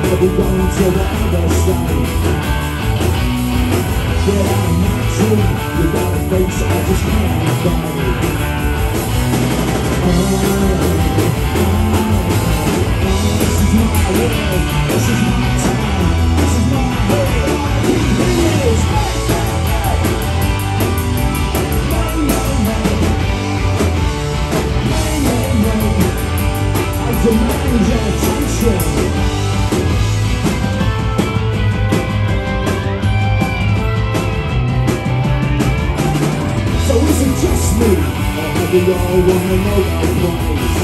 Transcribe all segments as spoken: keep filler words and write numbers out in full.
We're going to the other side. Get out of my tree. You got a face I just can't fight. Oh, oh, oh, this is my world. This is my time. This is my world. It is. No, no, no. No, no, no. I demand your attention. So is it just me, or do we all wanna know our ways?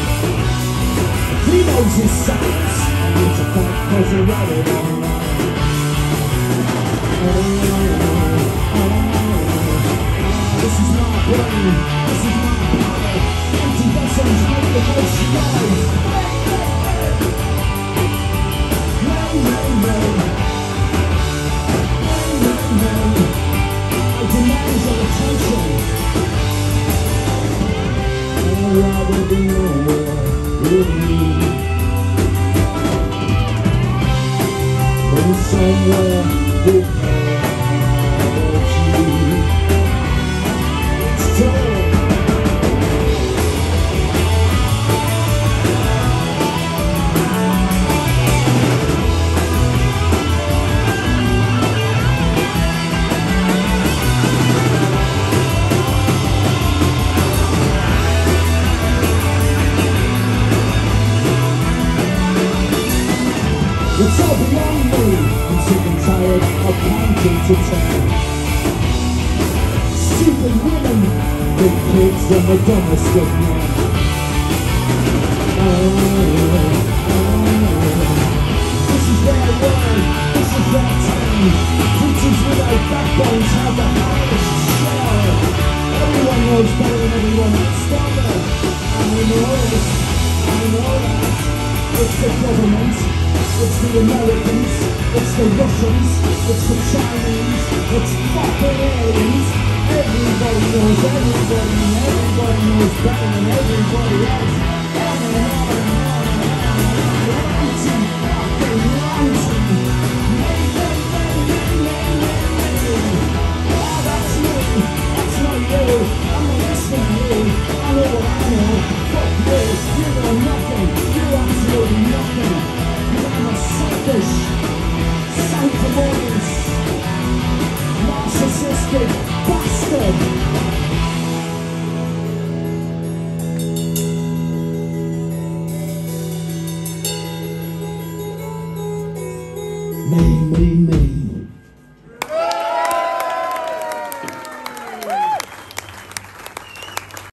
He knows his sights, and it's a fact cause he read it online. Oh, oh, oh, this is my brain, this is my power. Empty vessels make the most noise. Hey, hey, hey. Hey, hey, hey. I demand your attention. I'd rather be nowhere with you than somewhere without you. It's tough. It's all beyond me. I'm sick and tired of counting to ten. Stupid women, big kids and the dumbest of men. Oh, oh, this is their world, this is their time. Creatures without backbones have the highest share. Everyone knows better than everyone else, don't they? I know this, I know that. It's the government. It's the Americans, it's the Russians, it's the Chinese, it's fucking aliens. Everybody knows everybody, and everybody knows better than everybody else. On and on and on and on and on. Ranting, fucking ranting. Nay, nay, nay, nay, nay, nay, nay. Ah, that's me, that's not you. I'm not listening to you. I know what I know. Fuck this, you know nothing. You absolutely nothing. I'm a selfish, sanctimonious, narcissistic bastard. Me, me, me.